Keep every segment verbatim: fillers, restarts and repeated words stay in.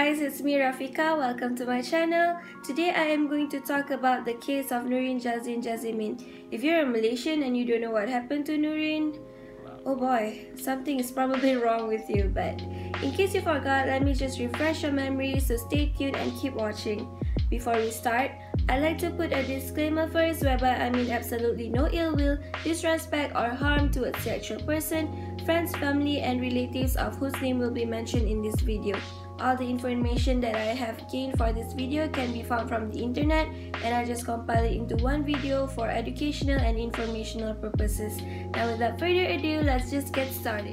guys, it's me Rafika. Welcome to my channel. Today I am going to talk about the case of Nurin Jazlin. If you're a Malaysian and you don't know what happened to Nurin, oh boy, something is probably wrong with you. But in case you forgot, let me just refresh your memory, so stay tuned and keep watching. Before we start, I'd like to put a disclaimer first, whereby I mean absolutely no ill will, disrespect or harm towards the actual person, friends, family and relatives of whose name will be mentioned in this video. All the information that I have gained for this video can be found from the internet, and I just compile it into one video for educational and informational purposes. Now without further ado, let's just get started.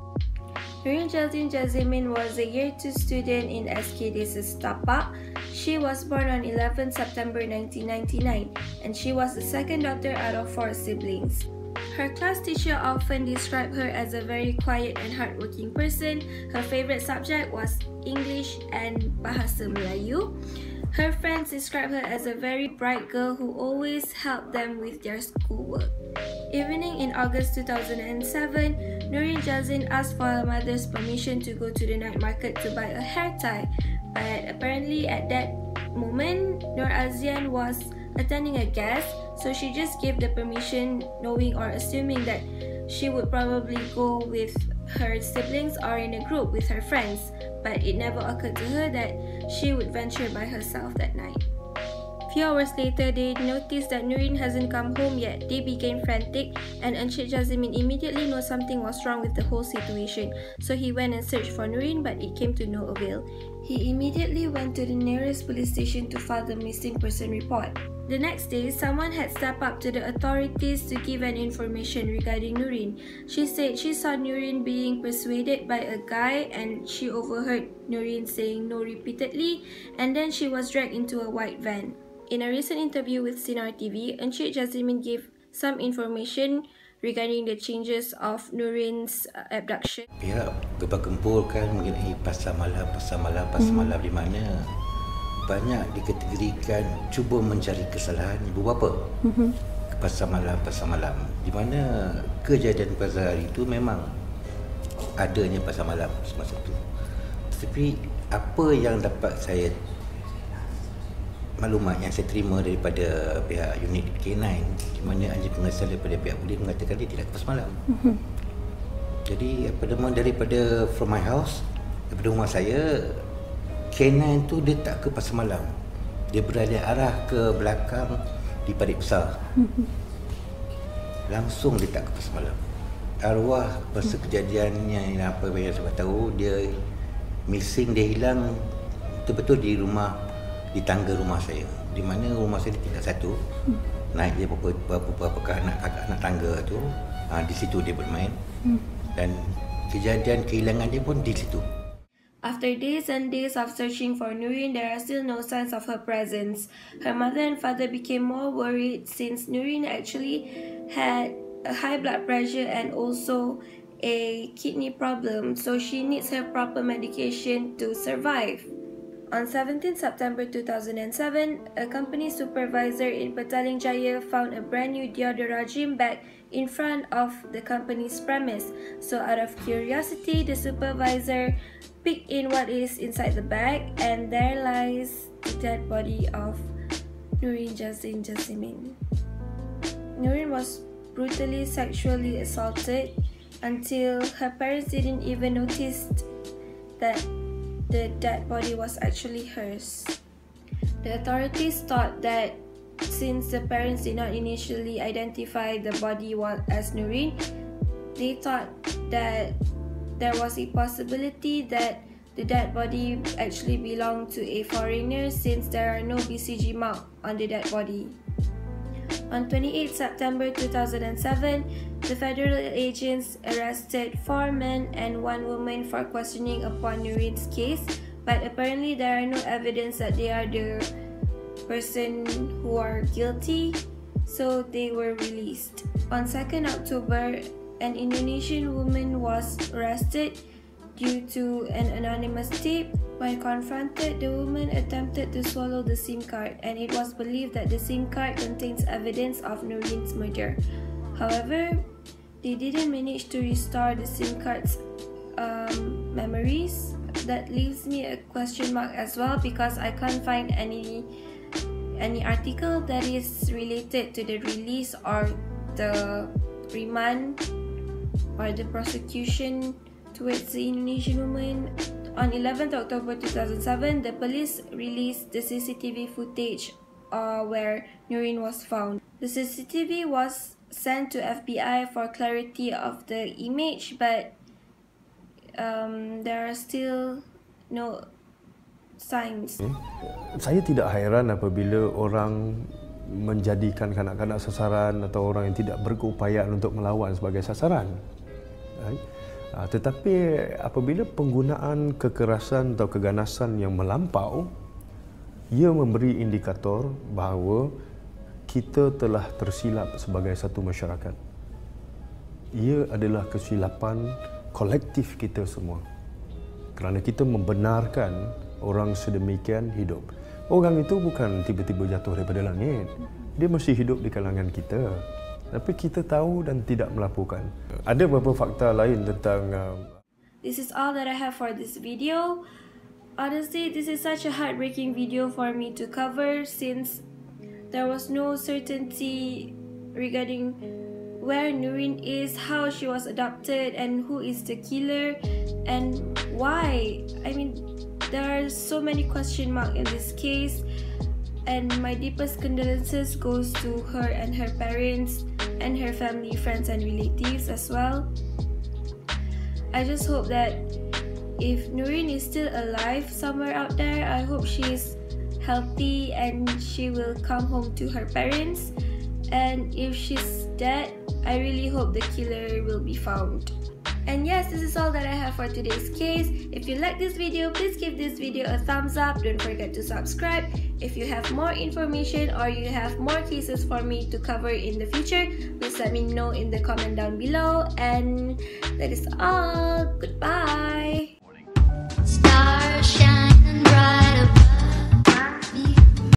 Nurin Jazlin was a year two student in S K Desa's Tapak. She was born on eleventh September nineteen ninety-nine, and she was the second daughter out of four siblings. Her class teacher often described her as a very quiet and hardworking person. Her favorite subject was English and Bahasa Melayu. Her friends described her as a very bright girl who always helped them with their schoolwork. Evening in August two thousand seven, Nurin Jazlin asked for her mother's permission to go to the night market to buy a hair tie, but apparently at that moment, Nur Azian was attending a guest, so she just gave the permission, knowing or assuming that she would probably go with her siblings or in a group with her friends, but it never occurred to her that she would venture by herself that night. Few hours later, they noticed that Nurin hasn't come home yet. They became frantic, and Encik Jazlin immediately knew something was wrong with the whole situation, so he went and searched for Nurin, but it came to no avail. He immediately went to the nearest police station to file the missing person report. The next day, someone had stepped up to the authorities to give an information regarding Nurin. She said she saw Nurin being persuaded by a guy, and she overheard Nurin saying no repeatedly, and then she was dragged into a white van. In a recent interview with Sinar T V, Encik Jazlin gave some information regarding the changes of Nurin's uh, abduction. Pihak berkumpulkan mengenai pasar malam, pasar malam, pasar malam di mana banyak dikategorikan cuba mencari kesalahan ibu bapa mm-hmm. ke pasar malam, pasar malam, di mana kejadian pada hari itu memang adanya pasar malam semasa itu. Tetapi apa yang dapat saya maklumat yang saya terima daripada pihak unit K sembilan, di mana anjing pengasas daripada pihak polis mengatakan dia tidak ke pasar malam. Mm-hmm. Jadi apa nama daripada from my house, daripada rumah saya, K sembilan tu dia tak ke pasar malam. Dia beralih arah ke belakang di parit besar. Mm-hmm. Langsung dia tak ke pasar malam. Arwah pasal mm-hmm. kejadiannya yang apa yang saya tahu, dia missing, dia hilang betul-betul di rumah, di tangga rumah saya, di mana rumah saya tingkat satu. Hmm. Naik dia beberapa beberapa anak anak tangga tu, ha, di situ dia bermain. Hmm. Dan kejadian kehilangan dia pun di situ. After days and days of searching for Nurin, there are still no signs of her presence. Her mother and father became more worried since Nurin actually had a high blood pressure and also a kidney problem, so she needs her proper medication to survive. On seventeenth September two thousand seven, a company supervisor in Petaling Jaya found a brand new deodorant bag in front of the company's premise. So out of curiosity, the supervisor picked in what is inside the bag, and there lies the dead body of Nurin Jazlin. Nurin was brutally sexually assaulted until her parents didn't even notice that the dead body was actually hers. The authorities thought that since the parents did not initially identify the body as Nurin, they thought that there was a possibility that the dead body actually belonged to a foreigner, since there are no B C G mark on the dead body. On twenty-eighth September two thousand seven, the federal agents arrested four men and one woman for questioning upon Nurin's case, but apparently there are no evidence that they are the person who are guilty, so they were released. On second October, an Indonesian woman was arrested due to an anonymous tip. When confronted, the woman attempted to swallow the SIM card, and it was believed that the SIM card contains evidence of Nurin's murder. However, they didn't manage to restore the SIM card's um, memories. that leaves me a question mark as well, because I can't find any any article that is related to the release or the remand or the prosecution towards the Indonesian woman. On eleventh October two thousand seven, the police released the C C T V footage uh, where Nurin was found. The C C T V was sent to F B I for clarity of the image, but um, there are still no signs. Saya tidak hairan apabila orang menjadikan kanak-kanak sasaran atau orang yang tidak berkeupayaan untuk melawan sebagai sasaran. Tetapi apabila penggunaan kekerasan atau keganasan yang melampau, ia memberi indikator bahawa kita telah tersilap sebagai satu masyarakat. Ia adalah kesilapan kolektif kita semua. Kerana kita membenarkan orang sedemikian hidup. Orang itu bukan tiba-tiba jatuh daripada langit. Dia masih hidup di kalangan kita. Tapi kita tahu dan tidak melaporkan. Ada beberapa fakta lain tentang... Uh... This is all that I have for this video. Honestly, this is such a heartbreaking video for me to cover, since there was no certainty regarding where Nurin is, how she was adopted, and who is the killer, and why. I mean, there are so many question marks in this case, and my deepest condolences goes to her and her parents and her family, friends and relatives as well. I just hope that if Nurin is still alive somewhere out there, I hope she is healthy and she will come home to her parents. And if she's dead, I really hope the killer will be found. And yes, this is all that I have for today's case. If you like this video, please give this video a thumbs up. Don't forget to subscribe. If you have more information or you have more cases for me to cover in the future, please let me know in the comment down below. And that is all. Goodbye.